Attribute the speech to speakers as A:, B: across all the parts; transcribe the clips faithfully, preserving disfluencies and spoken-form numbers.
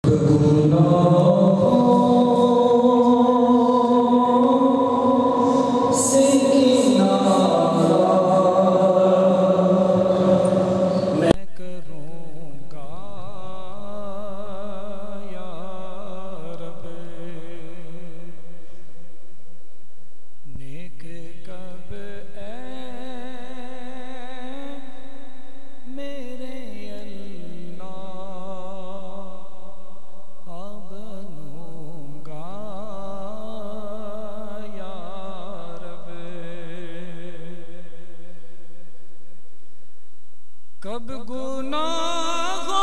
A: کب گناہوں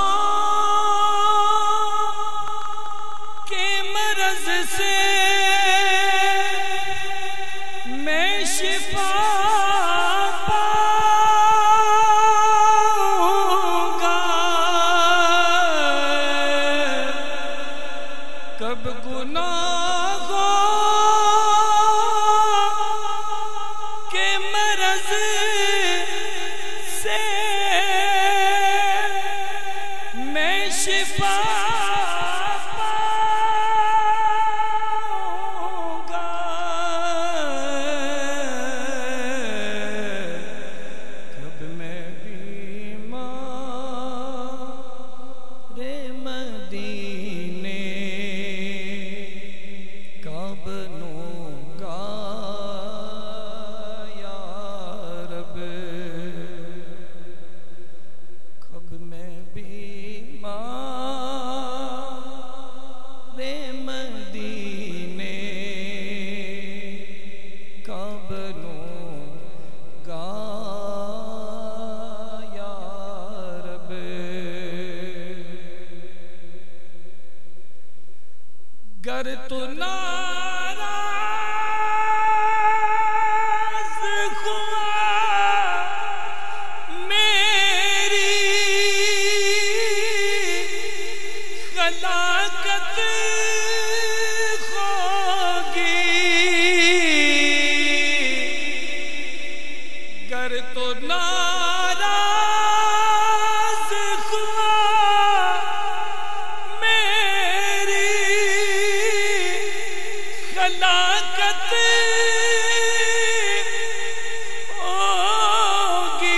A: کے مرض سے میں شفا پاؤں گا، کب گناہوں کے مرض سے میں شفا پاؤں گا، کب میں بیمار مدینے کا بنوں گا یا رب، کب میں بیمار مدینے کا بنوں گا یا رب، گر تو ناراض ہوا میری ہلاکت ہوگی، گر تو ناراض ہوا میری ہلاکت ہوگی،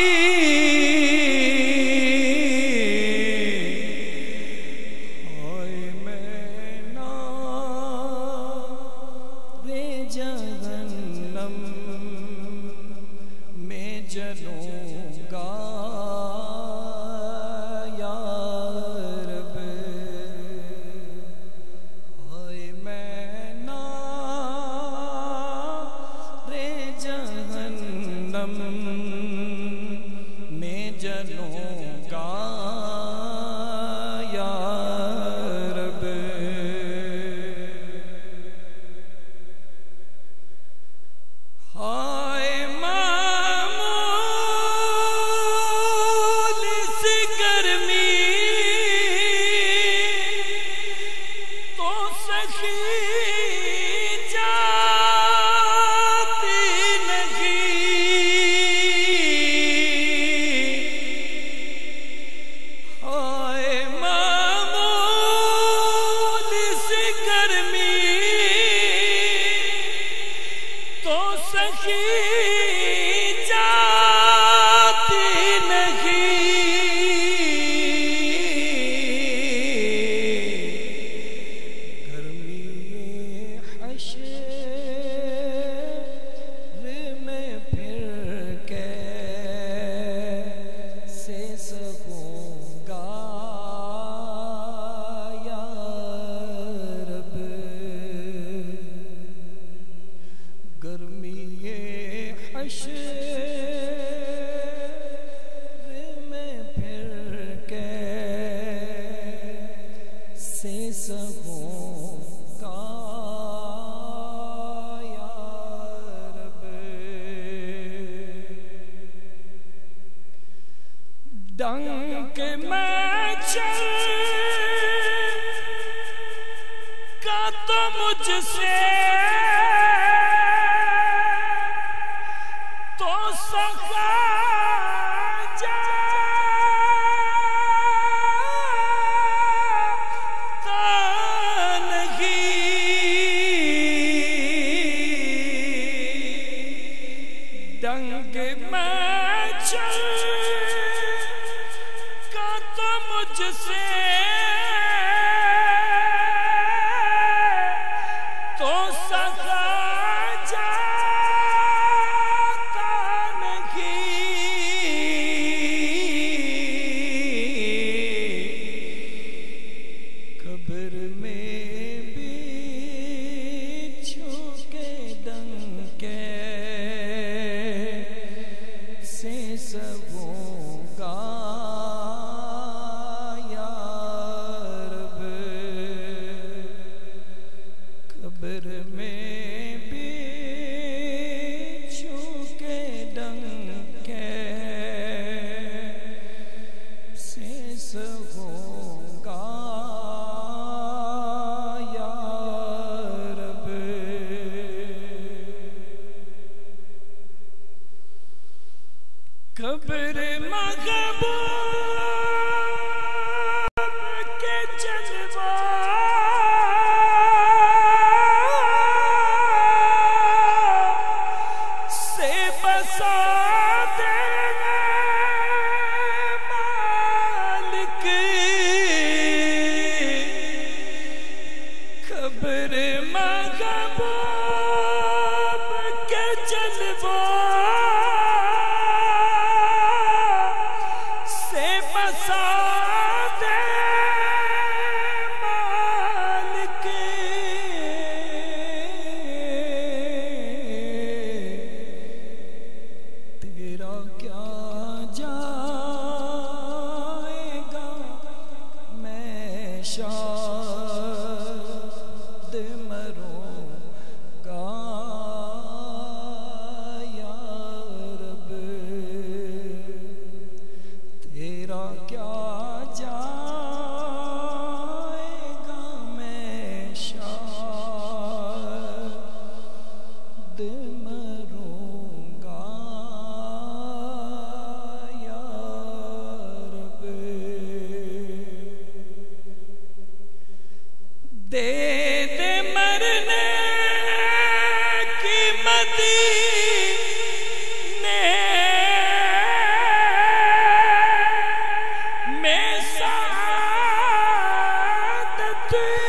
A: ہائے میں نارِ جہنم میں جلوں گا یا رب، ہائے میں نارِ جہنم میں جلوں گا یا رب، ہائے معمول سی گرمی تو سخی جاتی نہیں، ہائے معمول سی گرمی تو سخی جاتی نہیں، گرمی حشر میں پھر کیسے سہوں گا یا رب، گرمی حشر میں پھر کیسے سہوں گا یا رب، ڈنک میں چل کا تو مجھ سے تو سکھا قبر میں بھی چھو کے ڈنکے سے سبوں گا یا رب، قبر میں بھی چھو کے ڈنکے سے سبوں گا یا رب، قبر محبوب کے جلوہ سے بسا دے مالک، قبر محبوب کے جلوہ سے بسا دے مالک، تیرا کیا جائے گا میں شاد مروں گا یا رب، تیرا کیا جائے گا میں شاد مروں گا یا رب، دے دے مرنے کی مدینے میں سعادت